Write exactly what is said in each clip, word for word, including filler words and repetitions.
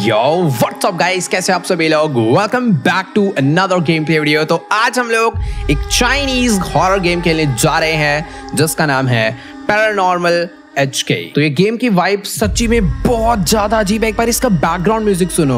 Yo what's up guys, कैसे आप सभी लोग। Welcome back to another game play video. तो आज हम लोग एक चाइनीज हॉरर गेम खेलने जा रहे हैं जिसका नाम है पैरानॉर्मल एच के। तो ये गेम की वाइब सच्ची में बहुत ज्यादा अजीब है। एक बार इसका बैकग्राउंड म्यूजिक सुनो,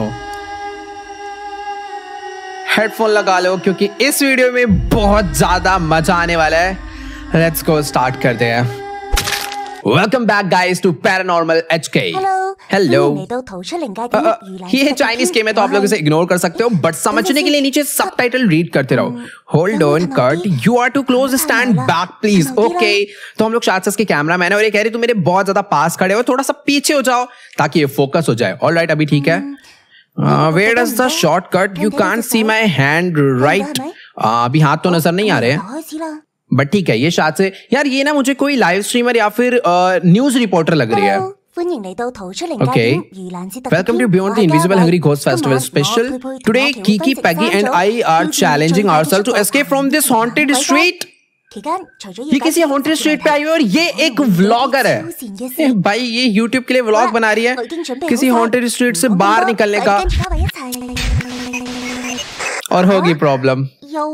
हेडफोन लगा लो क्योंकि इस वीडियो में बहुत ज्यादा मजा आने वाला है। लेट्स गो, स्टार्ट करते हैं। Welcome back guys to paranormal H K. Hello. ये चाइनीज गेम है तो आप लोग इसे इग्नोर कर सकते हो, बट समझने के लिए नीचे सबटाइटल रीड करते रहो। Hold on cut, you are too close, stand back please. Okay, तो हम लोग शायद से इसके कैमरा मैन है और ये कह रही तुम मेरे बहुत ज्यादा पास खड़े हो, थोड़ा सा पीछे हो जाओ ताकि ये फोकस हो जाए। ऑलराइट, अभी ठीक है। Where is the shortcut? You can't see my hand right. अभी हाथ तो नजर नहीं आ रहे हैं, बट ठीक है। ये शायद से यार ये ना मुझे कोई लाइव स्ट्रीमर या फिर न्यूज रिपोर्टर लग रही है। Okay, welcome to beyond the invisible hungry ghost festival special. Today Kiki, Peggy and I are challenging ourselves to escape from this haunted street. ये किसी हॉन्टेड स्ट्रीट पे आई है और ये एक व्लॉगर है। भाई ये यूट्यूब के लिए व्लॉग बना रही है किसी हॉन्टेड स्ट्रीट से बाहर निकलने का, और होगी problem.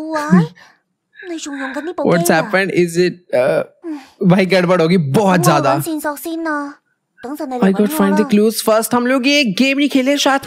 What's happened? Is it? Uh, भाई गड़बड़ होगी बहुत ज्यादा। I got find the clues first। हम लोग ये गेम नहीं खेले शायद।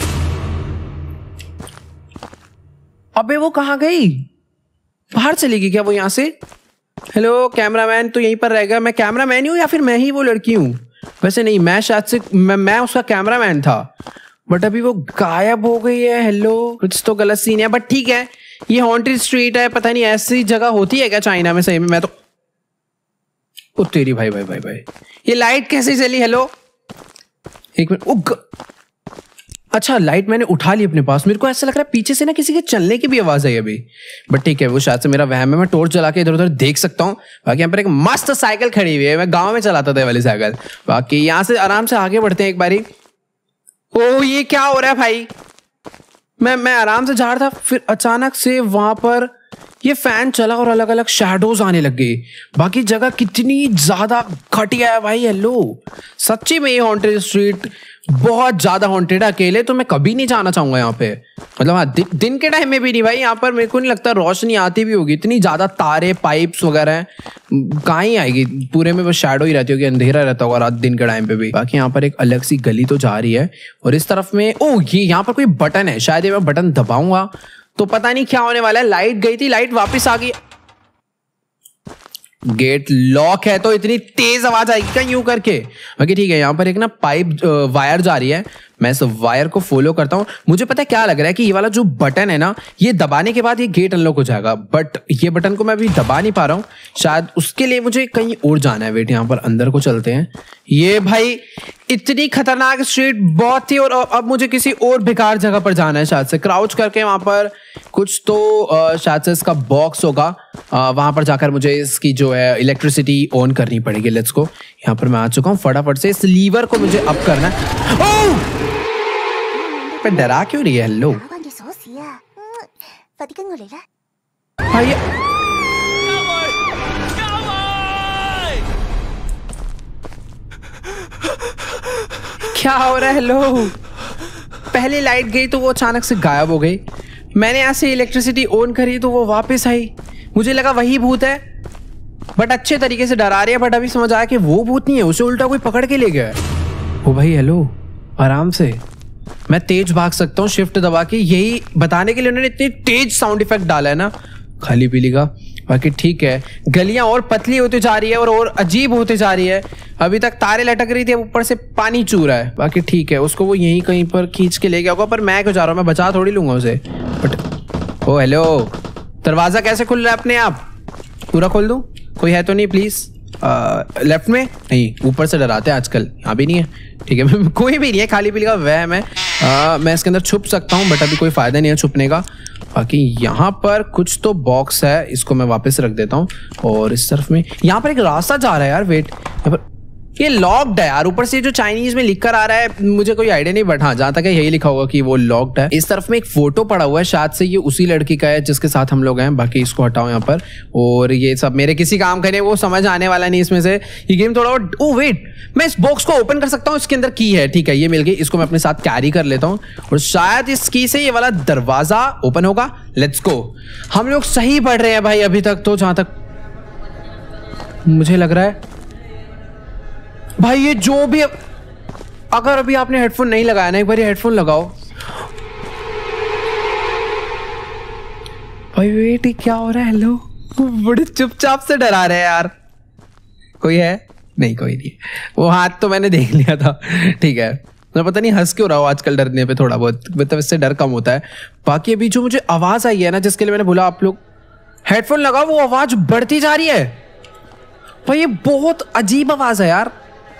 अबे वो कहाँ गई? बाहर चली गई क्या वो यहाँ से? हेलो कैमरामैन, तो यहीं पर रहेगा। मैं कैमरामैन हूँ या फिर मैं ही वो लड़की हूँ? वैसे नहीं, मैं शायद से मैं, मैं उसका कैमरामैन था, बट अभी वो गायब हो गई है। हेलो, कुछ तो गलत सीन है, बट ठीक है। ये हॉन्टेड स्ट्रीट है, पता नहीं ऐसी जगह होती है क्या चाइना में? सही में मैं तो ओ तेरी भाई भाई भाई भाई ये लाइट कैसे चली? हेलो एक मिनट। ओ अच्छा, लाइट मैंने उठा ली अपने पास। मेरे को ऐसा लग रहा है पीछे से ना किसी के चलने की भी आवाज आई अभी, बट ठीक है वो शायद से मेरा वहम है। मैं टॉर्च जला के इधर उधर देख सकता हूँ। बाकी यहाँ पर एक मस्त साइकिल खड़ी हुई है, मैं गाँव में चलाता था वाली साइकिल। बाकी यहाँ से आराम से आगे बढ़ते हैं एक बारी। ओ ये क्या हो रहा है भाई? मैं मैं आराम से जा रहा था, फिर अचानक से वहां पर ये फैन चला और अलग अलग शैडोज आने लग गई। बाकी जगह कितनी ज्यादा घटिया है भाई। हेलो, सच्ची में ये हॉन्टेड स्ट्रीट बहुत ज्यादा हॉन्टेड है। अकेले तो मैं कभी नहीं जाना चाहूंगा यहाँ पे। मतलब हाँ, दि, दिन के टाइम में भी नहीं भाई। यहाँ पर मेरे को नहीं लगता रोशनी आती भी होगी, इतनी ज्यादा तारे पाइप्स वगैरह हैं, कहाँ ही आएगी। पूरे में बस शैडो ही रहती होगी, अंधेरा रहता होगा रात दिन के टाइम पे भी। बाकी यहाँ पर एक अलग सी गली तो जा रही है और इस तरफ में ओ ये यहाँ पर कोई बटन है, शायद ये मैं बटन दबाऊंगा तो पता नहीं क्या होने वाला है। लाइट गई थी, लाइट वापस आ गई। गेट लॉक है तो इतनी तेज आवाज आएगी क्या यूं करके? बाकी ठीक है। यहाँ पर एक ना पाइप वायर जा रही है, मैं इस वायर को फॉलो करता हूँ। मुझे पता है क्या लग रहा है कि ये वाला जो बटन है ना, ये दबाने के बाद ये गेट अनलॉक हो जाएगा, बट ये बटन को मैं अभी दबा नहीं पा रहा हूँ। शायद उसके लिए मुझे कहीं और जाना है। वेट, यहाँ पर अंदर को चलते हैं। ये भाई इतनी खतरनाक स्ट्रीट बहुत थी और अब मुझे किसी और बेकार जगह पर जाना है। शायद से क्राउच करके वहां पर कुछ तो शायद से इसका बॉक्स होगा, वहां पर जाकर मुझे इसकी जो है इलेक्ट्रिसिटी ऑन करनी पड़ेगी। Let's go. यहाँ पर मैं आ चुका हूँ, फटाफट से इस लीवर को मुझे अप करना है। ओह! पे डरा क्यों रही है? हेलो भाई, क्या हो रहा है? हेलो, पहले लाइट गई तो वो अचानक से गायब हो गई। मैंने ऐसे इलेक्ट्रिसिटी ऑन करी तो वो वापस आई। मुझे लगा वही भूत है, बट अच्छे तरीके से डरा रही है। बट अभी समझ आया कि वो भूत नहीं है, उसे उल्टा कोई पकड़ के ले गया है। ओ भाई हेलो, आराम से। मैं तेज भाग सकता हूँ शिफ्ट दबा के, यही बताने के लिए उन्होंने इतनी तेज साउंड इफेक्ट डाला है ना खाली पीली का। बाकी ठीक है, गलियां और पतली होती जा रही है और और अजीब होती जा रही है। अभी तक तारे लटक रही थी, अब ऊपर से पानी चू रहा है। बाकी ठीक है, उसको वो यहीं कहीं पर खींच के ले गया होगा, पर मैं क्यों जा रहा हूँ? मैं बचा थोड़ी लूंगा उसे। बट ओ हेलो, दरवाजा कैसे खुल रहा है अपने आप? पूरा खोल दूं? कोई है तो नहीं प्लीज? लेफ्ट में नहीं, ऊपर से डराते हैं आजकल। यहाँ भी नहीं है, ठीक है। कोई भी नहीं है, खाली पीली का वहम है। आ, मैं इसके अंदर छुप सकता हूँ, बट अभी कोई फायदा नहीं है छुपने का। बाकी यहाँ पर कुछ तो बॉक्स है, इसको मैं वापस रख देता हूँ। और इस तरफ में यहाँ पर एक रास्ता जा रहा है यार। वेट, यहाँ पर ये लॉक्ड है यार, ऊपर से जो चाइनीज में लिखकर आ रहा है मुझे कोई आइडिया नहीं, बट हाँ जहाँ तक है यही लिखा होगा कि वो लॉक्ड है। इस तरफ में एक फोटो पड़ा हुआ है, शायद से ये उसी लड़की का है जिसके साथ हम लोग हैं। बाकी इसको हटाओ यहाँ पर, और ये सब मेरे किसी काम का नहीं, वो समझ आने वाला नहीं इसमें से। ये गेम थोड़ा ओ वेट, मैं इस बॉक्स को ओपन कर सकता हूँ, इसके अंदर की है, ठीक है ये मिल गई, इसको मैं अपने साथ कैरी कर लेता हूँ और शायद इस की से ये वाला दरवाजा ओपन होगा। लेट्स गो, हम लोग सही पढ़ रहे हैं भाई अभी तक तो, जहां तक मुझे लग रहा है। भाई ये जो भी, अगर अभी आपने हेडफोन नहीं लगाया ना, एक बार ये हेडफोन लगाओ भाई। वेट, क्या हो रहा है? हेलो, बड़े चुपचाप से डरा रहे हैं यार। कोई है? नहीं कोई नहीं, वो हाथ तो मैंने देख लिया था, ठीक है। मैं पता नहीं हंस क्यों रहा हूँ आजकल डरने पे थोड़ा बहुत, मतलब इससे डर कम होता है। बाकी अभी जो मुझे आवाज आई है ना, जिसके लिए मैंने बोला आप लोग हेडफोन लगाओ, वो आवाज बढ़ती जा रही है भाई। ये बहुत अजीब आवाज है यार।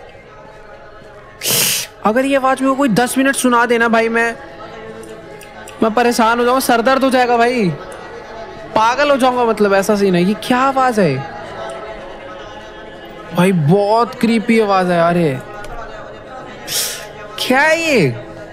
अगर ये आवाज मेरे को कोई दस मिनट सुना देना भाई, मैं मैं परेशान हो जाऊंगा, सरदर्द हो जाएगा भाई, पागल हो जाऊंगा, मतलब ऐसा सीन है। ये क्या आवाज है भाई? बहुत क्रीपी आवाज है यार। ये क्या है ये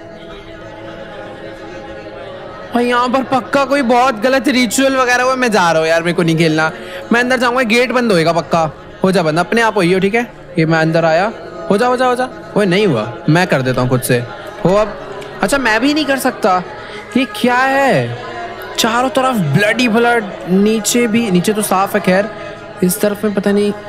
भाई? यहाँ पर पक्का कोई बहुत गलत रिचुअल वगैरह हुआ। मैं जा रहा हूँ यार, मेरे को नहीं खेलना। मैं अंदर जाऊंगा, गेट बंद होएगा पक्का। हो जा बंद, अपने आप होइयो, ठीक है। ये मैं अंदर आया, हो जा हो जा हो जा। वो नहीं हुआ, मैं कर देता हूँ खुद से। हो अब, अच्छा मैं भी नहीं कर सकता। ये क्या है? चारों तरफ ब्लड ही ब्लड, नीचे भी, नीचे तो साफ है खैर, इस तरफ में पता नहीं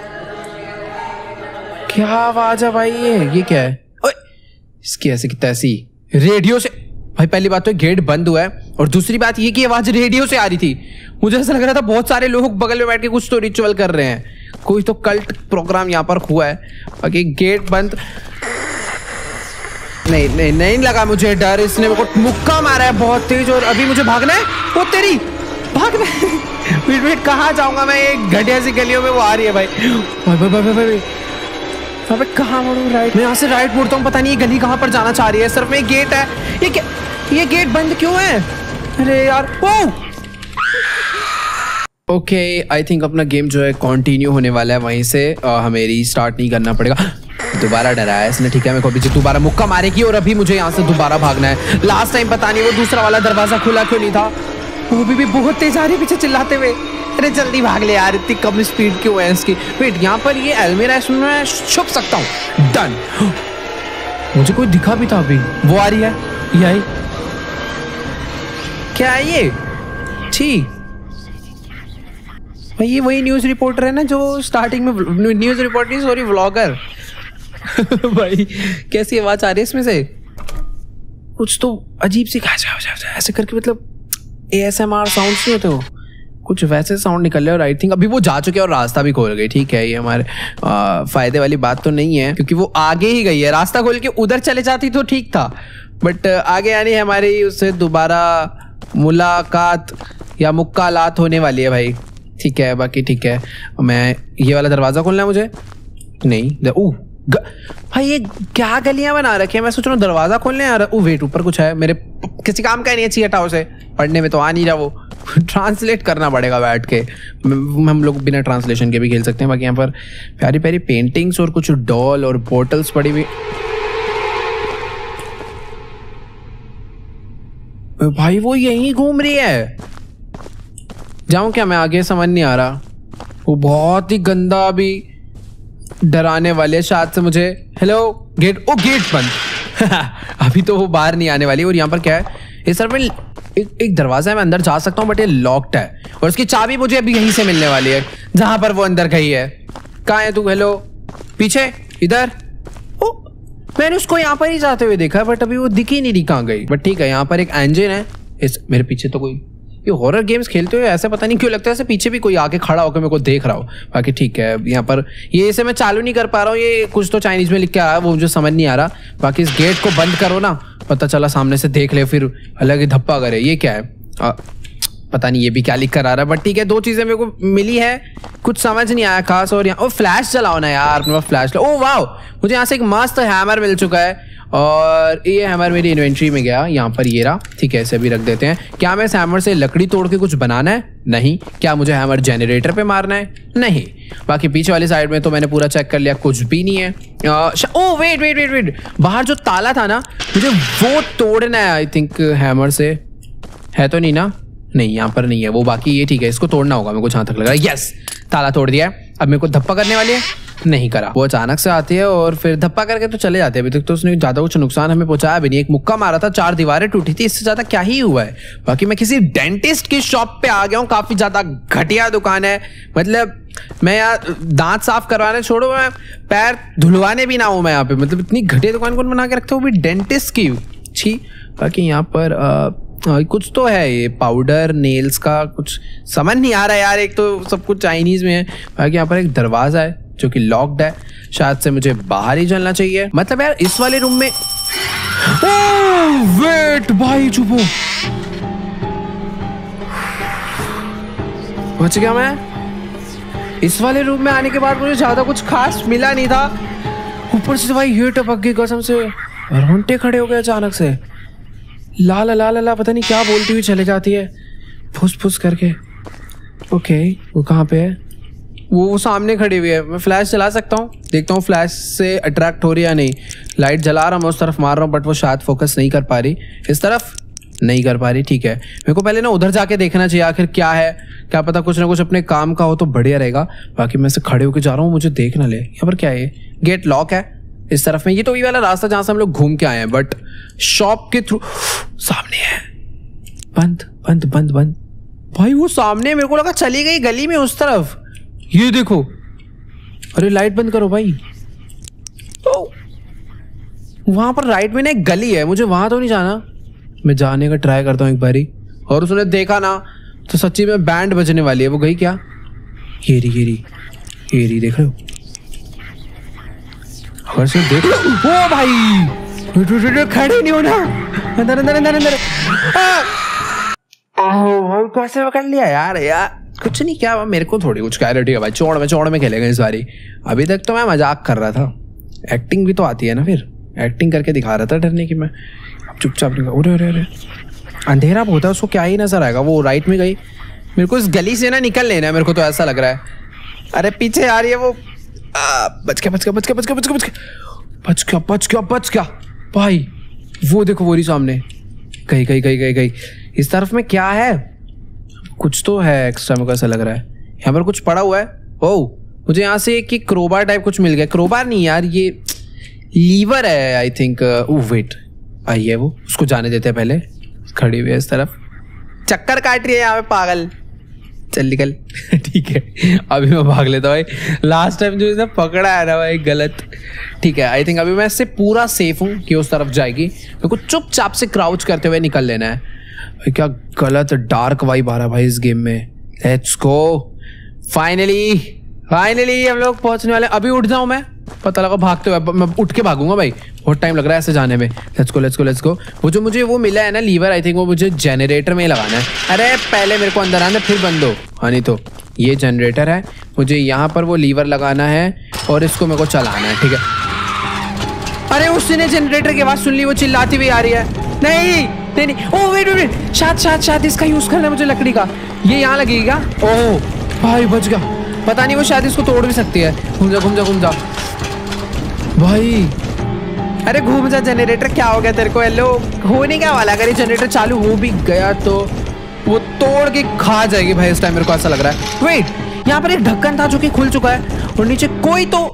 क्या आवाज है भाई। ये ये क्या है? ओए, इसकी ऐसी की तैसी रेडियो से भाई। पहली बात तो गेट बंद हुआ है, और दूसरी बात ये कि आवाज रेडियो से आ रही थी। मुझे ऐसा लग रहा था बहुत सारे लोग बगल में बैठ के कुछ तो रिचुअल कर रहे हैं, कोई तो कल्ट प्रोग्राम यहाँ पर हुआ है। बाकी गेट बंद नहीं नहीं नहीं लगा मुझे डर, इसने मेरे को मुक्का मारा है बहुत तेज, और अभी मुझे भागना है। वो तेरी भागना है। वेट वेट, कहाँ जाऊंगा मैं? एक घटिया सी गलियों में वो आ रही है भाई। भाई भाई भाई भाई अबे कहाँ मुड़ूं? राइट, मैं यहाँ से राइट मुड़ता हूँ, पता नहीं ये गली कहाँ पर जाना चाह रही है। सिर्फ में एक गेट है, ये क्या? ये गेट बंद क्यों है? अरे यार, ओ ओके, आई थिंक अपना गेम जो है कंटिन्यू होने वाला है वहीं से, आ, हमें रीस्टार्ट नहीं करना पड़ेगा। दोबारा डराया इसने, ठीक है। मेरे को अभी दोबारा मुक्का मारेगी, और अभी मुझे यहाँ से दोबारा भागना है। लास्ट टाइम पता नहीं वो दूसरा वाला दरवाजा खुला क्यों नहीं था, वो भी, भी बहुत तेज आ रही पीछे चिल्लाते हुए। अरे जल्दी भाग ले यार, इतनी कम स्पीड क्यों है इसकी? वेट, यहाँ पर ये अलमीरा, इसमें मैं छुप सकता हूँ। डन, मुझे कोई दिखा भी था अभी, वो आ रही है। ये आई, क्या है ये? ठीक भाई, ये वही न्यूज रिपोर्टर है ना जो स्टार्टिंग में, न्यूज रिपोर्टर सॉरी व्लॉगर। भाई कैसी आवाज आ रही है इसमें से? कुछ तो अजीब सी ऐसे करके, मतलब A S M R sound नहीं होते, वो कुछ वैसे साउंड निकल रहे हैं। और आई थिंक अभी वो जा चुके हैं और रास्ता भी खोल गई, ठीक है। ये हमारे आ, फायदे वाली बात तो नहीं है, क्योंकि वो आगे ही गई है। रास्ता खोल के उधर चले जाती तो ठीक था, बट आगे यानी हमारी उससे दोबारा मुलाकात या मुक्कालात होने वाली है भाई, ठीक है। बाकी ठीक है, मैं ये वाला दरवाजा खोलना है मुझे, नहीं ओह भाई ये क्या गलियां बना रखी है? मैं सोच रहा हूँ दरवाजा खोलने यार। ओ वेट, ऊपर कुछ है, मेरे किसी काम का नहीं है, चाहिए हटाओ से, पढ़ने में तो आ नहीं रहा वो। ट्रांसलेट करना पड़ेगा बैठ के, हम लोग बिना ट्रांसलेशन के भी खेल सकते हैं। बाकी यहाँ पर प्यारी प्यारी पेंटिंग्स और कुछ डॉल और बोटल्स पड़ी हुई। भाई वो यहीं घूम रही है, जाऊं क्या मैं? आगे समझ नहीं आ रहा। वो बहुत ही गंदा अभी डराने वाले शायद से मुझे। हेलो गेट, ओ गेट बंद। अभी तो वो बाहर नहीं आने वाली। और यहाँ पर क्या है? इस तरफ में एक, एक दरवाजा है, मैं अंदर जा सकता हूँ, बट ये लॉक्ड है, और उसकी चाबी मुझे अभी यहीं से मिलने वाली है, जहां पर वो अंदर गई है। कहाँ है तू? हेलो, पीछे, इधर। ओ मैंने उसको यहाँ पर ही जाते हुए देखा, बट अभी वो दिख ही नहीं रही कहाँ गई। बट ठीक है, यहाँ पर एक इंजन है। इस मेरे पीछे तो कोई, ये हॉरर गेम्स खेलते हुए ऐसा पता नहीं क्यों लगता है ऐसे पीछे भी कोई आके खड़ा होकर मेरे को देख रहा हो। बाकी ठीक है, यहाँ पर ये इसे मैं चालू नहीं कर पा रहा हूँ, ये कुछ तो चाइनीज में लिख के आया, वो मुझे समझ नहीं आ रहा। बाकी इस गेट को बंद करो ना, पता चला सामने से देख ले, फिर अलग ही धप्पा करे। ये क्या है? आ, पता नहीं ये भी क्या लिख कर आ रहा है, बट ठीक है। दो चीजें मेरे को मिली है, कुछ समझ नहीं आया खास। और यहाँ ओ फ्लैश चलाओ ना यार, अपने पास फ्लैश। ओ वाह, मुझे यहाँ से एक मस्त हैमर मिल चुका है, और ये हैमर मेरी इन्वेंट्री में गया, यहाँ पर ये रहा। ठीक है, इसे भी रख देते हैं। क्या मैं इस हैमर से लकड़ी तोड़ के कुछ बनाना है? नहीं। क्या मुझे हैमर जनरेटर पे मारना है? नहीं। बाकी पीछे वाली साइड में तो मैंने पूरा चेक कर लिया, कुछ भी नहीं है। Oh wait wait wait wait बाहर जो ताला था ना, मुझे वो तोड़ना है आई थिंक हैमर से। है तो नहीं ना? नहीं, यहाँ पर नहीं है वो। बाकी ये ठीक है, इसको तोड़ना होगा मेरे को जहाँ तक लग रहा है। यस, ताला तोड़ दिया है। अब मेरे को धप्पा करने वाली है, नहीं करा। वो अचानक से आती है और फिर धप्पा करके तो चले जाते हैं। अभी तक तो उसने ज्यादा कुछ नुकसान हमें पहुंचाया भी नहीं। एक मुक्का मारा था, चार दीवारें टूटी थी, इससे ज्यादा क्या ही हुआ है। बाकी मैं किसी डेंटिस्ट की शॉप पे आ गया हूँ, काफी ज्यादा घटिया दुकान है। मतलब मैं यार दांत साफ करवाने छोड़ो, मैं पैर धुलवाने भी ना हूँ मैं यहाँ पे। मतलब इतनी घटिया दुकान कौन बना के रखता हूँ, वो भी डेंटिस्ट की। छी। बाकी यहाँ पर आ, आ, कुछ तो है, ये पाउडर नेल्स का कुछ समझ नहीं आ रहा है यार। एक तो सब कुछ चाइनीज में है। बाकी यहाँ पर एक दरवाजा है जो कि लॉक्ड है, शायद से मुझे बाहर ही चलना चाहिए। मतलब यार इस वाले रूम में ओह वेट भाई, चुप हो। बच गया मैं। इस वाले रूम में आने के बाद मुझे ज्यादा कुछ खास मिला नहीं था। ऊपर से भाई ये टपक गई कसम से, रोंगटे खड़े हो गए अचानक से। ला ला ला ला ला पता नहीं क्या बोलती हुई चले जाती है फुस फुस करके। ओके, वो कहाँ पे है? वो वो सामने खड़ी हुई है। मैं फ्लैश चला सकता हूँ, देखता हूँ फ्लैश से अट्रैक्ट हो रही है या नहीं। लाइट जला रहा हूँ, मैं उस तरफ मार रहा हूँ, बट वो शायद फोकस नहीं कर पा रही। इस तरफ नहीं कर पा रही। ठीक है, मेरे को पहले ना उधर जाके देखना चाहिए आखिर क्या है। क्या पता कुछ ना कुछ अपने काम का हो तो बढ़िया रहेगा। बाकी मैं से खड़े होकर जा रहा हूँ, मुझे देख ना ले। यहाँ पर क्या है? गेट लॉक है इस तरफ में। ये तो वही वाला रास्ता जहाँ से हम लोग घूम के आए हैं, बट शॉप के थ्रू सामने है। बंद बंद बंद बंद। भाई वो सामने, मेरे को लगा चली गई गली में उस तरफ। ये देखो, अरे लाइट बंद करो भाई। तो वहां पर राइट में ना एक गली है, मुझे वहां तो नहीं जाना। मैं जाने का ट्राई करता हूँ एक बारी, और उसने देखा ना तो सच्ची में बैंड बजने वाली है। वो गई क्या? ये रही ये रही ये रही, देख रहे हो? अगर से देख लो। ओ भाई खड़े नहीं हो ना, अंदर अंदर अंदर अंदर। ओह कैसे पकड़ लिया यार। यार कुछ नहीं, क्या मेरे को थोड़ी कुछ क्लैरिटी है भाई। चौड़ में चौड़ में खेलेंगे इस बारी। अभी तक तो मैं मजाक कर रहा था, एक्टिंग भी तो आती है ना। फिर एक्टिंग करके दिखा रहा था डरने की मैं। चुपचाप निकल। अरे अरे अरे अंधेरा बहुत है, उसको क्या ही नजर आएगा। वो राइट में गई। मेरे को इस गली से ना निकल लेना है, मेरे को तो ऐसा लग रहा है। अरे पीछे आ रही है वो। बच गया बच गया बच गया बच गया बच गया बच गया बच गया बच गया बच गया भाई। वो देखो वो रही सामने। गई गई गई गई गई। इस तरफ में क्या है? कुछ तो है एक्स्ट्रा, मेरे को ऐसा लग रहा है। यहाँ पर कुछ पड़ा हुआ है। ओह मुझे यहाँ से एक क्रोबार टाइप कुछ मिल गया। क्रोबार नहीं यार, ये लीवर है आई थिंक। ओह वेट, आई है वो, उसको जाने देते हैं पहले। खड़ी हुई है इस तरफ, चक्कर काट रही है यहाँ पे पागल। चल निकल। ठीक है, अभी मैं भाग लेता भाई। लास्ट टाइम जो इसने पकड़ा है ना भाई गलत। ठीक है, आई थिंक अभी मैं इससे पूरा सेफ हूँ कि उस तरफ जाएगी। मेरे को चुपचाप से क्राउच करते हुए निकल लेना है। भाई क्या गलत डार्क वाइब आ रहा है भाई इस गेम में। Let's go. फाइनली फाइनली हम लोग पहुंचने वाले। अभी उठ जाऊं मैं, पता लगा भागते हुए। मैं उठ के भागूंगा भाई, बहुत टाइम लग रहा है ऐसे जाने में। Let's go let's go let's go. वो जो मुझे वो मिला है ना लीवर, आई थिंक वो मुझे जनरेटर में ही लगाना है। अरे पहले मेरे को अंदर आना फिर बंद हो। हाँ नहीं तो ये जनरेटर है, मुझे यहाँ पर वो लीवर लगाना है और इसको मेरे को चलाना है। ठीक है। अरे उसने जनरेटर की आवाज सुन ली, वो चिल्लाती हुई आ रही है। नहीं नहीं नहीं। ओह वेट वेट, शायद शायद शायद इसका यूज करना है मुझे लकड़ी का। ये यहाँ लगेगी क्या? ओह भाई बच गया। पता नहीं वो शायद इसको तोड़ भी सकती है। घूम जा घूम जा घूम जा भाई। अरे घूम जा जनरेटर। क्या हो गया तेरे को? हेलो, होने क्या वाला? अगर ये जनरेटर चालू हो भी गया तो वो तोड़ के खा जाएगी भाई इस टाइम, मेरे को ऐसा लग रहा है। वेट, यहाँ पर एक ढक्कन था जो कि खुल चुका है और नीचे कोई तो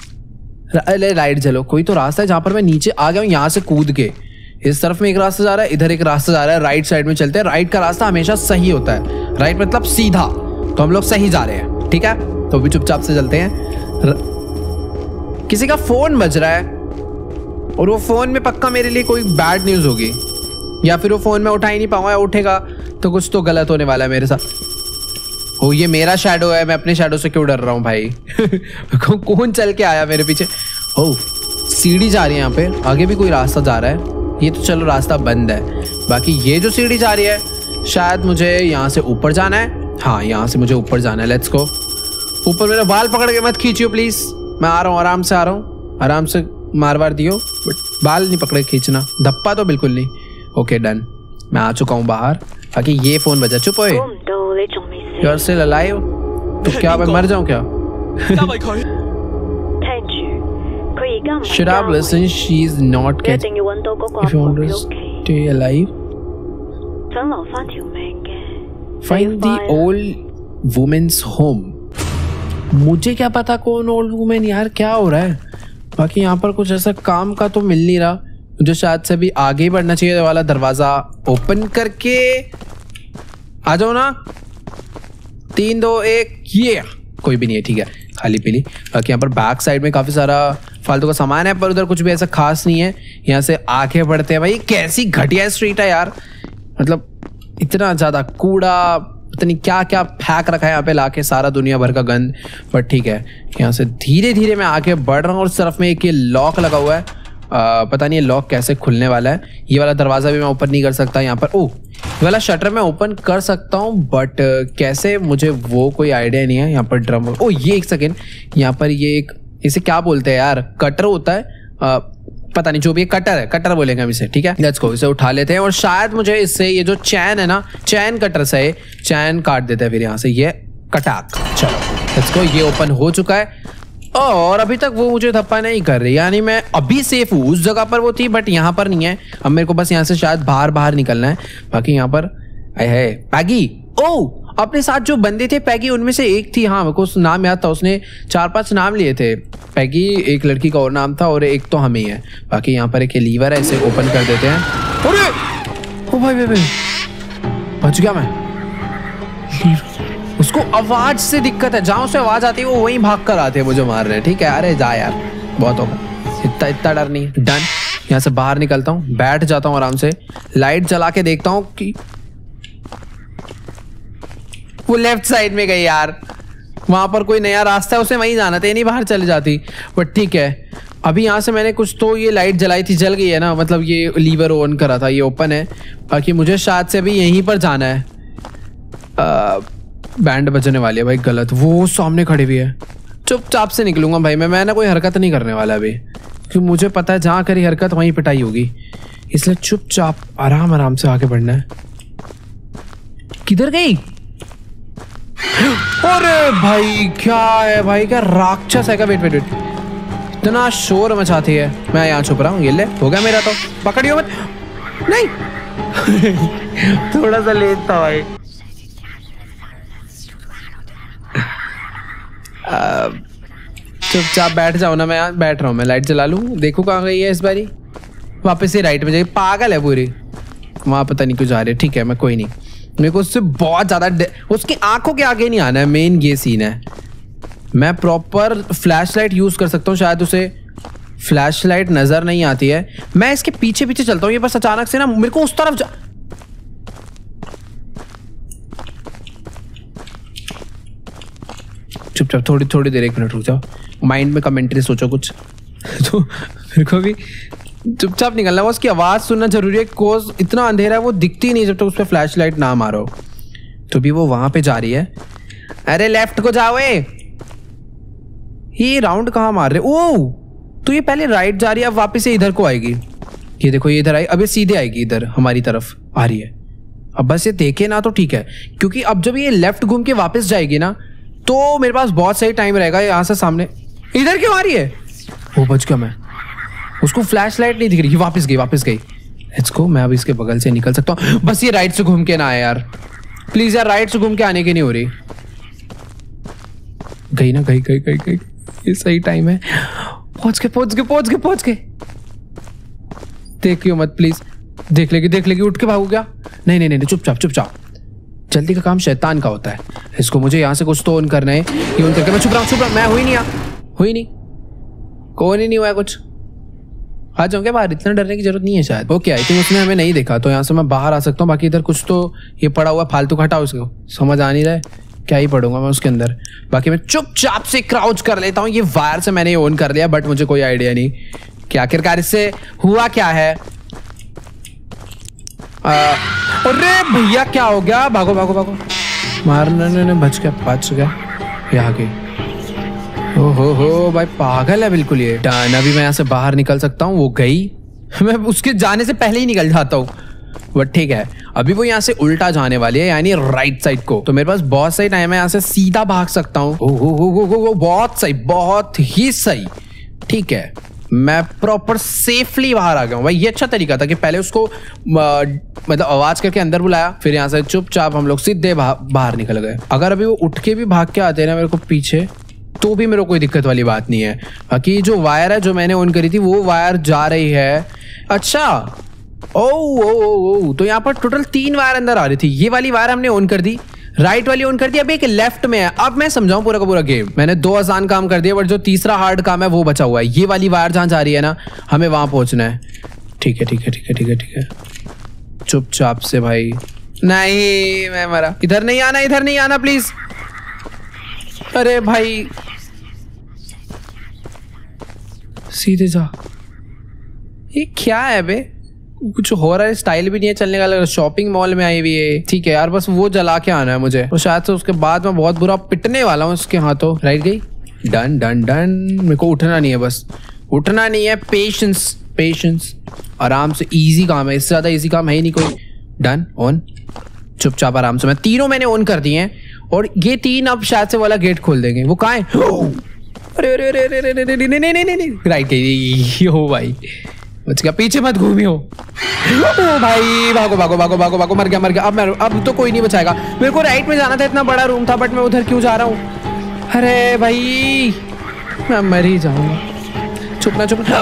लाइट जलो, कोई तो रास्ता है जहाँ पर मैं नीचे आ गया हूँ यहाँ से कूद के। इस तरफ में एक रास्ता जा रहा है, इधर एक रास्ता जा रहा है। राइट साइड में चलते हैं। राइट का रास्ता हमेशा सही होता है। राइट मतलब सीधा, तो हम लोग सही जा रहे हैं। ठीक है, तो भी चुपचाप से चलते हैं। र... किसी का फोन बज रहा है और वो फोन में पक्का मेरे लिए कोई बैड न्यूज होगी, या फिर वो फोन में उठा ही नहीं पाऊंगा, उठेगा तो कुछ तो गलत होने वाला है मेरे साथ। ओ ये मेरा शैडो है, मैं अपने शैडो से क्यों डर रहा हूँ भाई? कौन चल के आया मेरे पीछे? ओह सीढ़ी जा रही है यहाँ पे, आगे भी कोई रास्ता जा रहा है। ये तो चलो रास्ता बंद है। बाकी ये जो सीढ़ी जा रही है शायद मुझे यहाँ से ऊपर जाना है। हाँ यहाँ से मुझे ऊपर जाना है। Let's go. ऊपर मेरा बाल पकड़ के मत खींचियो प्लीज, मैं आ रहा हूँ, आराम से आ रहा हूँ, आराम से मार वार दियो, बट बाल नहीं पकड़े खींचना, धप्पा तो बिल्कुल नहीं। ओके डन, मैं आ चुका हूँ बाहर। बाकी ये फोन बजा। चुप होए, यू आर स्टिल अलाइव? तो क्या मैं मर जाऊँ क्या? Should I listen? She's not getting. If you want to stay alive, find the old woman's home. मुझे क्या पता कौन ओल्ड वुमेन यार, क्या हो रहा है? बाकी यहाँ पर कुछ ऐसा काम का तो मिल नहीं रहा, मुझे शायद से भी आगे ही बढ़ना चाहिए। वाला दरवाजा ओपन करके आ जाओ ना। तीन दो एक, ये कोई भी नहीं है, ठीक है, खाली पीली। बाकी यहाँ पर बैक साइड में काफी सारा फालतू का सामान है, पर उधर कुछ भी ऐसा खास नहीं है। यहाँ से आगे बढ़ते हैं। भाई कैसी घटिया स्ट्रीट है यार, मतलब इतना ज्यादा कूड़ा, पता नहीं क्या क्या फेंक रखा है यहाँ पे लाके, सारा दुनिया भर का गंद। बट ठीक है, यहाँ से धीरे धीरे मैं आगे बढ़ रहा हूँ और उस तरफ में एक ये लॉक लगा हुआ है। आ, पता नहीं ये लॉक कैसे खुलने वाला है। ये वाला दरवाजा भी मैं ओपन नहीं कर सकता यहाँ पर। ओह, ये वाला शटर मैं ओपन कर सकता हूँ, बट कैसे, मुझे वो कोई आइडिया नहीं है। यहाँ पर ड्रम, ओह ये एक सेकेंड, यहाँ पर ये एक, इसे क्या बोलते हैं यार, कटर होता है, आ, पता नहीं, जो भी कटर है, कटर बोलेंगे हम इसे, ठीक है। लेट्स गो, इसे उठा लेते हैं और शायद मुझे इससे ये जो चैन है ना, चैन कटर से चैन काट देते हैं फिर यहाँ से, ये कटाक। चलो लेट्स गो, ये ओपन हो चुका है और अभी तक वो मुझे धप्पा नहीं कर रही, यानी मैं अभी सेफ हूँ। उस जगह पर वो थी बट यहाँ पर नहीं है। अब मेरे को बस यहाँ से शायद बाहर बाहर निकलना है। बाकी यहाँ पर है पैगी। ओह, अपने साथ जो बंदे थे पैगी, उनमें से एक थी, हाँ मेरे को उस नाम याद था, उसने चार पांच नाम लिए थे। पैगी, एक लड़की का और नाम था और एक तो हम ही है। बाकी यहाँ पर एक लीवर है, इसे ओपन कर देते हैं। अरे ओ भाई भाई भाई, बच गया मैं। उसको आवाज से दिक्कत है, जहां से आवाज आती है वो वहीं भाग कर आते हैं मुझे मार रहे हैं, ठीक है। अरे जा यार, बहुत होगा, इतना इतना डर नहीं। डन, यहाँ से बाहर निकलता हूँ, बैठ जाता हूँ आराम से, लाइट जला के देखता हूँ कि वो लेफ्ट साइड में गई यार, वहां पर कोई नया रास्ता है, उसे वहीं जाना था, ये नहीं बाहर चले जाती। बट ठीक है, अभी यहाँ से मैंने कुछ तो ये लाइट जलाई थी, जल गई है ना, मतलब ये लीवर ऑन करा था, ये ओपन है। बाकी मुझे शायद से अभी यहीं पर जाना है। आ, बैंड बजने वाली है भाई, गलत, वो सामने खड़ी हुई है। चुपचाप से निकलूंगा भाई मैं मैं ना कोई हरकत नहीं करने वाला अभी, क्योंकि मुझे पता है जहाँ करी हरकत वहीं पिटाई होगी, इसलिए चुपचाप आराम आराम से आगे बढ़ना है। किधर गई? अरे भाई क्या है भाई, क्या राक्षस है क्या? वेट वेट वेट, इतना शोर मचाती है। मैं यहाँ छुप रहा हूँ, ये ले, हो गया मेरा तो, पकड़ियो मत। नहीं थोड़ा सा लेट था भाई। चुपचाप बैठ जाओ ना, मैं यहाँ बैठ रहा हूँ। मैं लाइट जला लूँ, देखो कहाँ गई है इस बारी। वापस से राइट में जाएगी, पागल है पूरी, वहाँ पता नहीं क्यों जा रही है। ठीक है, मैं कोई नहीं, मेरे को उससे बहुत ज़्यादा, उसकी आंखों के आगे नहीं आना है, मेन ये सीन है। मैं प्रॉपर फ्लैश लाइट यूज़ कर सकता हूँ, शायद उसे फ्लैश लाइट नज़र नहीं आती है। मैं इसके पीछे पीछे चलता हूँ, ये बस अचानक से ना मेरे को उस तरफ जा... चुपचाप थोड़ी थोड़ी देर, एक मिनट रुक जाओ, माइंड में कमेंट्री सोचो कुछ तो मेरे को भी चुपचाप निकलना है। उसकी आवाज़ सुनना जरूरी है, कोज इतना अंधेरा है, वो दिखती नहीं जब तक उस पर फ्लैश लाइट ना मारो। तो भी वो वहां पे जा रही है। अरे लेफ्ट को जाओ, ये राउंड कहाँ मार रहे? ओह, तो ये पहले राइट जा रही है, अब वापस से इधर को आएगी। ये देखो, ये इधर आई, अब ये सीधे आएगी, इधर हमारी तरफ आ रही है। अब बस ये देखे ना तो ठीक है, क्योंकि अब जब ये लेफ्ट घूम के वापस जाएगी ना तो मेरे पास बहुत सही टाइम रहेगा। यहाँ से सामने इधर क्यों आ रही है? वो बच गया मैं, उसको फ्लैश लाइट नहीं दिख रही, वापस गई वापस गई। लेट्स गो, मैं अब इसके बगल से निकल सकता हूँ, बस ये राइट से घूम के ना आए यार, प्लीज यार, राइट से घूम के आने की नहीं हो रही। गई ना, गई गई गई गई, ये सही टाइम है। पहुंच गए पहुंच गए पहुंच गए पहुंच गए। देखियो मत प्लीज, देख लेगी देख लेगी, उठ के भागो क्या? नहीं नहीं नहीं, चुपचाप चुपचाप, जल्दी का काम शैतान का होता है। इसको मुझे यहाँ से कुछ तो ऑन करना है, ये ऑन करके मैं छुप रहा हूँ छुप रहा हूँ मैं हुई नहीं, हुई नहीं, कौन ही नहीं हुआ कुछ। आ जाऊंगे बाहर, इतना डरने की जरूरत नहीं है शायद। ओके, आई थिंक उसने हमें नहीं देखा, तो यहाँ से मैं बाहर आ सकता हूँ। बाकी इधर कुछ तो ये पड़ा हुआ फालतू, हटाओ उसको, समझ आ नहीं रहा है क्या ही पढ़ूंगा मैं उसके अंदर। बाकी मैं चुपचाप से क्राउच कर लेता हूँ। ये वायर से मैंने ऑन कर लिया, बट मुझे कोई आइडिया नहीं कि आखिरकार इससे हुआ क्या है। अरे भैया क्या हो गया? भागो भागो भागो, मारने ने बच गया, बच गया। ये आ गई, ओहो हो भाई, पागल है बिल्कुल ये। डन, अभी मैं यहाँ से बाहर निकल सकता हूँ। वो गई, मैं उसके जाने से पहले ही निकल जाता हूँ, बट ठीक है। अभी वो यहाँ से उल्टा जाने वाली है, यानी राइट साइड को। तो मेरे पास बहुत सही टाइम है, यहाँ से सीधा भाग सकता हूँ। ओहो, बहुत सही, बहुत ही सही। ठीक है, मैं प्रॉपर सेफली बाहर आ गया हूँ भाई। ये अच्छा तरीका था कि पहले उसको मतलब आवाज करके अंदर बुलाया, फिर यहाँ से चुपचाप हम लोग सीधे बाहर निकल गए। अगर अभी वो उठ के भी भाग के आते ना मेरे को पीछे, तो भी मेरे को कोई दिक्कत वाली बात नहीं है। बाकी जो वायर है जो मैंने ऑन करी थी, वो वायर जा रही है। अच्छा, ओ ओ ओ तो यहाँ पर टोटल तीन वायर अंदर आ रही थी। ये वाली वायर हमने ऑन कर दी, राइट वाली ऑन कर दी, अब एक लेफ्ट में है। अब मैं समझाऊं पूरा का पूरा गेम। मैंने दो आसान काम कर दिया, बट जो तीसरा हार्ड काम है वो बचा हुआ है। ये वाली वायर जहां जा रही है ना, हमें वहां पहुंचना है। ठीक है ठीक है ठीक है ठीक है ठीक है, चुपचाप से भाई। नहीं, मैं मरा। इधर नहीं आना, इधर नहीं आना प्लीज। अरे भाई, सीधे जा। ये क्या है बे, कुछ हो रहा है, स्टाइल भी नहीं है चलने का। लग शॉपिंग मॉल में आई हुई है। ठीक है यार, बस वो जला के आना है मुझे, तो शायद से उसके बाद मैं बहुत बुरा पिटने वाला हूँ उसके हाथों। राइट गई, डन डन डन। मेरे को उठना नहीं है, बस उठना नहीं है। पेशेंस पेशेंस, आराम से। इजी काम है, इससे ज्यादा इजी काम है ही नहीं कोई। डन, ऑन, चुपचाप आराम से। मैं तीनों मैंने ऑन कर दिए हैं, और ये तीन अब शायद से वाला गेट खोल देंगे। वो कहाँ है? अरे अरे अरे अरे अरे अरे नहीं नहीं नहीं, राइट गई। हो भाई, बच गया। पीछे मत घूमियो। ओ भाई, भागो भागो भागो भागो भागो। मर गया मर गया। अब मैं अब तो कोई नहीं बचाएगा। मेरे को राइट में जाना था, इतना बड़ा रूम था, बट मैं उधर क्यों जा रहा हूँ? अरे भाई, मैं मर ही जाऊंगा। छुपना छुपना।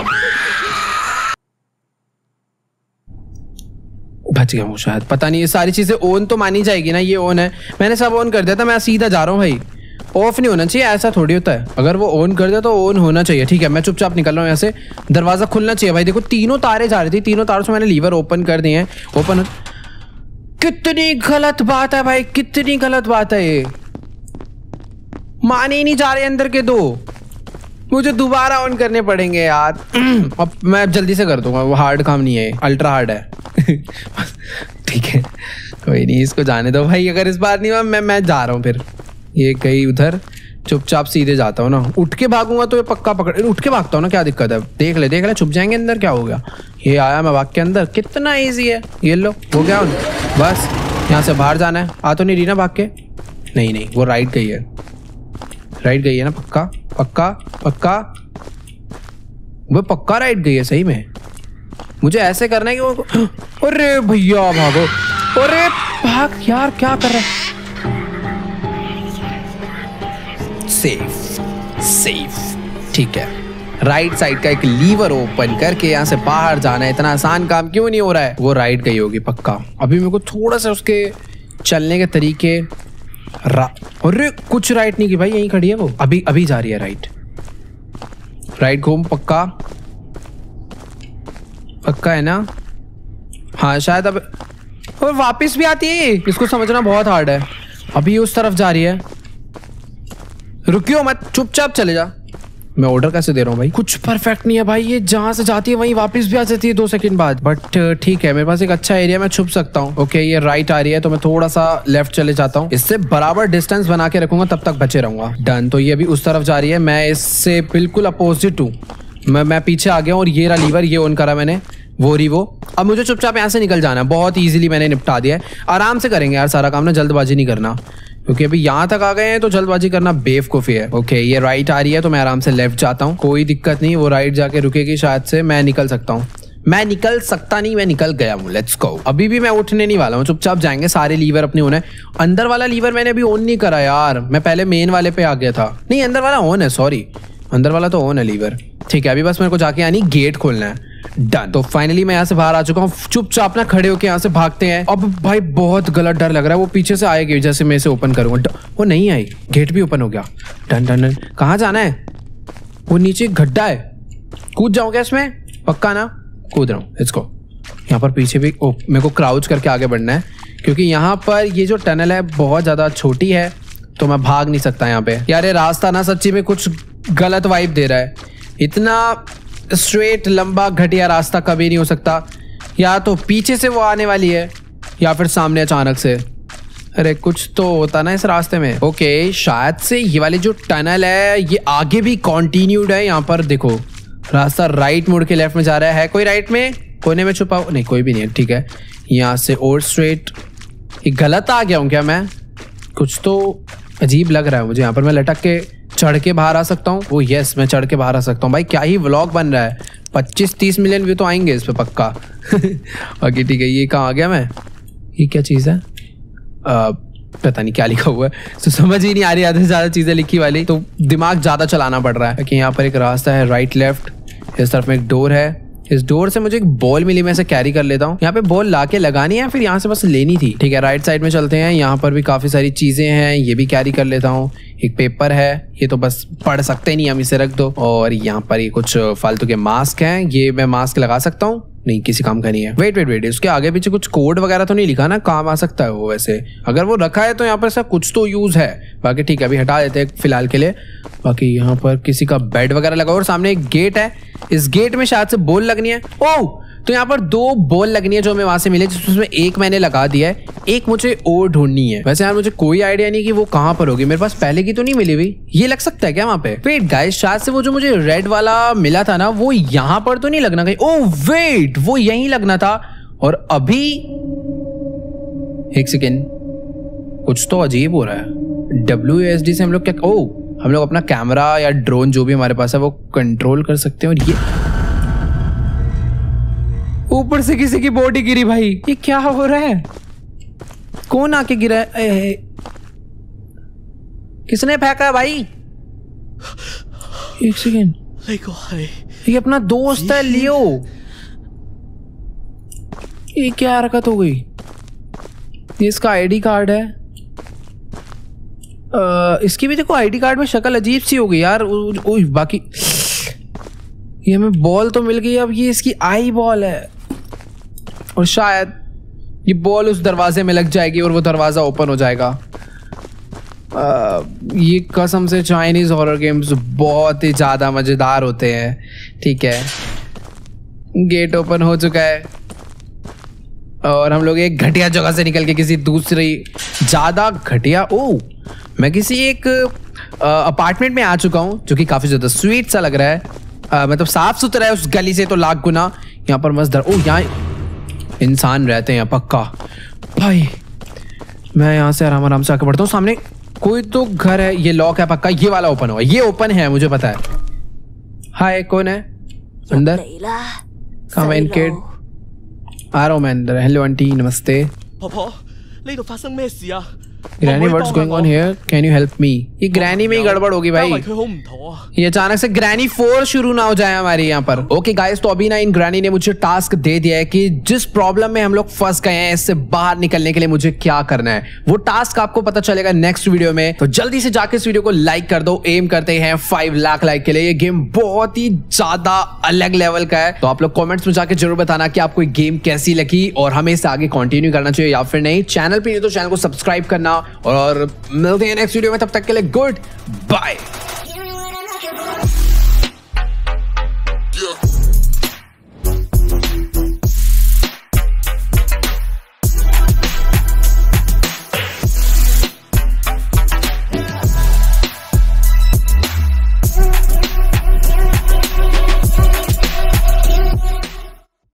बच गया हूँ शायद, पता नहीं। ये सारी चीजें ऑन तो मानी जाएगी ना। ये ऑन है, मैंने सब ऑन कर दिया था। मैं सीधा जा रहा हूँ भाई। ऑफ नहीं होना चाहिए, ऐसा थोड़ी होता है। अगर वो ऑन कर दे तो ऑन होना चाहिए। ठीक है, मैं चुपचाप निकल रहा हूँ यहाँ से। दरवाजा खुलना चाहिए भाई। देखो, तीनों तारे जा रही थी, तीनों तारों से मैंने लीवर ओपन कर दिए हैं। ओपन। कितनी गलत बात है भाई, कितनी गलत बात है ये। माने ही नहीं जा रहे अंदर के दो। मुझे दोबारा ऑन करने पड़ेंगे यार। अब मैं जल्दी से कर दूंगा, वो हार्ड काम नहीं है, अल्ट्रा हार्ड है। ठीक है, कोई नहीं, इसको जाने दो भाई। अगर इस बार नहीं हुआ, मैं मैं जा रहा हूँ फिर। ये कहीं उधर, चुपचाप सीधे जाता हूँ ना। उठ के भागूंगा तो ये पक्का पकड़, उठ के भागता हूँ ना, क्या दिक्कत है? देख ले देख ले, छुप जाएंगे अंदर, क्या हो गया? ये आया, मैं भाग के अंदर। कितना इजी है ये। लो, हो गया उन। बस यहाँ से बाहर जाना है। आ तो नहीं रही ना भाग के? नहीं नहीं, वो राइट गई है, राइट गई है ना? पक्का पक्का पक्का, वो पक्का राइट गई है सही में। मुझे ऐसे करना है कि वो, अरे भैया भागो। अरे भाग यार, क्या कर रहा है? सेफ सेफ, ठीक है। राइट साइड का एक लीवर ओपन करके यहाँ से बाहर जाना है। इतना आसान काम क्यों नहीं हो रहा है? वो राइट गई होगी पक्का। अभी मेरे को थोड़ा सा उसके चलने के तरीके। अरे कुछ राइट नहीं की भाई, यहीं खड़ी है वो। अभी अभी जा रही है राइट। राइट घूम, पक्का पक्का है ना? हाँ शायद। अब और वापस भी आती है, इसको समझना बहुत हार्ड है। अभी उस तरफ जा रही है। रुकियो मत, चुपचाप चले जा। मैं ऑर्डर कैसे दे रहा हूँ भाई? कुछ परफेक्ट नहीं है भाई। ये जहां से जाती है वहीं वापस भी आ जाती है दो सेकंड बाद। बट ठीक है, मेरे पास एक अच्छा एरिया, मैं छुप सकता हूँ। ओके, ये राइट आ रही है तो मैं थोड़ा सा लेफ्ट चले जाता हूँ। इससे बराबर डिस्टेंस बना के रखूंगा, तब तक बचे रहूंगा। डन। तो ये अभी उस तरफ जा रही है, मैं इससे बिल्कुल अपोजिट हूँ। मैं मैं पीछे आ गया हूँ, और ये रहा लीवर, ये ऑन करा मैंने। वो रही वो। अब मुझे चुपचाप यहाँ से निकल जाना है। बहुत ईजिली मैंने निपटा दिया है। आराम से करेंगे यार सारा काम ना, जल्दबाजी नहीं करना, क्योंकि अभी यहाँ तक आ गए हैं तो जल्दबाजी करना बेवकूफी है। ओके, ये राइट आ रही है तो मैं आराम से लेफ्ट जाता हूँ, कोई दिक्कत नहीं। वो राइट जाके रुकेगी शायद से, मैं निकल सकता हूँ। मैं निकल सकता नहीं, मैं निकल गया हूँ। Let's go. अभी भी मैं उठने नहीं वाला हूँ, चुपचाप जाएंगे। सारे लीवर अपने ऑन है। अंदर वाला लीवर मैंने अभी ऑन नहीं करा यार, मैं पहले मेन वाले पे आ गया था। नहीं, अंदर वाला ऑन है, सॉरी, अंदर वाला तो ऑन है लीवर। ठीक है, अभी बस मेरे को जाके यानी गेट खोलना है। डन। तो फाइनली मैं यहाँ से बाहर आ चुका हूँ। चुपचाप ना खड़े होके यहाँ से भागते हैं। अब भाई बहुत गलत डर लग रहा है, वो पीछे से आएगी जैसे मैं इसे ओपन करूंगा। वो नहीं आई, गेट भी ओपन हो गया। Done done done. कहाँ जाना है? वो नीचे गड्ढा है, कूद जाऊँ क्या इसमें? पक्का ना? कूद रहा हूँ, लेट्स गो। यहाँ पर पीछे भी ओ, मेरे को क्राउच करके आगे बढ़ना है, क्योंकि यहाँ पर ये जो टनल है बहुत ज्यादा छोटी है, तो मैं भाग नहीं सकता यहाँ पे। यार ये रास्ता ना सच्ची में कुछ गलत वाइब दे रहा है। इतना स्ट्रेट लंबा घटिया रास्ता कभी नहीं हो सकता। या तो पीछे से वो आने वाली है, या फिर सामने अचानक से। अरे कुछ तो होता ना इस रास्ते में। ओके शायद से ये वाली जो टनल है ये आगे भी कंटिन्यूड है। यहाँ पर देखो रास्ता राइट मुड़ के लेफ्ट में जा रहा है। कोई राइट में कोने में छुपा नहीं, कोई भी नहीं है। ठीक है यहाँ से और स्ट्रेट। ये गलत आ गया हूँ क्या मैं? कुछ तो अजीब लग रहा है मुझे। यहाँ पर मैं लटक के चढ़ के बाहर आ सकता हूँ। ओ यस मैं चढ़ के बाहर आ सकता हूँ। भाई क्या ही व्लॉग बन रहा है। पच्चीस तीस मिलियन व्यू तो आएंगे इस पे पक्का। बाकी ठीक है। ये कहाँ आ गया मैं? ये क्या चीज़ है? आ, पता नहीं क्या लिखा हुआ है तो समझ ही नहीं आ रही आधे से ज़्यादा चीज़ें लिखी वाली, तो दिमाग ज़्यादा चलाना पड़ रहा है। कि यहाँ पर एक रास्ता है राइट लेफ्ट। इस तरफ में एक डोर है। इस डोर से मुझे एक बॉल मिली, मैं इसे कैरी कर लेता हूँ। यहाँ पे बॉल लाके लगानी है फिर यहाँ से बस लेनी थी। ठीक है राइट साइड में चलते हैं। यहाँ पर भी काफी सारी चीजें हैं, ये भी कैरी कर लेता हूँ। एक पेपर है, ये तो बस पढ़ सकते नहीं हम, इसे रख दो। और यहाँ पर ये कुछ फालतू के मास्क हैं, ये मैं मास्क लगा सकता हूँ? नहीं किसी काम का नहीं है। वेट वेट वेट उसके आगे पीछे कुछ कोड वगैरह तो नहीं लिखा ना? काम आ सकता है वो वैसे, अगर वो रखा है तो यहाँ पर ऐसा कुछ तो यूज है। बाकी ठीक है अभी हटा देते हैं फिलहाल के लिए। बाकी यहाँ पर किसी का बेड वगैरह लगा और सामने एक गेट है। इस गेट में शायद से बॉल लगनी है। ओह तो यहाँ पर दो बॉल लगनी है जो हमें वहां से मिले, जिसमें एक मैंने लगा दिया है, एक मुझे और ढूंढनी है। वैसे यार मुझे कोई आइडिया नहीं कि वो कहाँ पर होगी। मेरे पास पहले की तो नहीं मिली हुई। ये लग सकता है क्या वहां पे? वेट गाइस शायद से वो जो मुझे रेड वाला मिला था ना वो यहाँ पर तो नहीं लगना कहीं। ओह वेट वो यहीं लगना था। और अभी एक सेकेंड कुछ तो अजीब हो रहा है। डब्ल्यू एस डी से हम लोग क्या, ओह हम लोग अपना कैमरा या ड्रोन जो भी हमारे पास है वो कंट्रोल कर सकते हैं। और ये ऊपर से किसी की बॉडी गिरी। भाई ये क्या हो रहा है? कौन आके गिरा है? ए, ए, किसने फेंका भाई? एक सेकेंड ये अपना दोस्त है लियो। ये क्या हरकत हो गई? ये इसका आईडी कार्ड है। आ, इसकी भी देखो आईडी कार्ड में शक्ल अजीब सी हो गई यार। उ, उ, बाकी ये हमें बॉल तो मिल गई, अब ये इसकी आई बॉल है और शायद ये बॉल उस दरवाजे में लग जाएगी और वो दरवाजा ओपन हो जाएगा। आ, ये कसम से चाइनीज हॉरर गेम्स बहुत ही ज्यादा मजेदार होते हैं। ठीक है गेट ओपन हो चुका है और हम लोग एक घटिया जगह से निकल के किसी दूसरी ज्यादा घटिया, ओ मैं किसी एक अपार्टमेंट में आ चुका हूँ जो कि काफी ज्यादा स्वीट सा लग रहा है। आ, मतलब साफ सुथरा है उस गली से तो लाख गुना। यहाँ पर मस्त ओ यहाँ इंसान रहते हैं पक्का। भाई मैं यहाँ से आराम आराम से आके बढ़ता हूँ। सामने कोई तो घर है, ये लॉक है पक्का। ये वाला ओपन हुआ, ये ओपन है मुझे पता है। हाय कौन है अंदर? कम इन किड। आ रहा हूँ मैं अंदर। हेलो आंटी नमस्ते। Granny what's going on here, can you help me? ये ग्रैनी में ही गड़बड़ होगी भाई। ये अचानक से ग्रैनी फोर शुरू ना हो जाए हमारे यहाँ पर। ओके गाइस तो अभी ना इन ग्रैनी ने मुझे टास्क दे दिया है कि जिस प्रॉब्लम में हम लोग फंस गए हैं इससे बाहर निकलने के लिए मुझे क्या करना है। वो टास्क आपको पता चलेगा नेक्स्ट वीडियो में, तो जल्दी से जाके इस वीडियो को लाइक कर दो। एम करते हैं फाइव लाख लाइक के लिए। ये गेम बहुत ही ज्यादा अलग लेवल का है, तो आप लोग कॉमेंट्स में जाके जरूर बताना कि आपको गेम कैसी लगी और हमें इससे आगे कंटिन्यू करना चाहिए या फिर नहीं। चैनल पे नहीं तो चैनल को सब्सक्राइब करना और मिलते हैं नेक्स्ट वीडियो में। तब तक के लिए गुड बाय।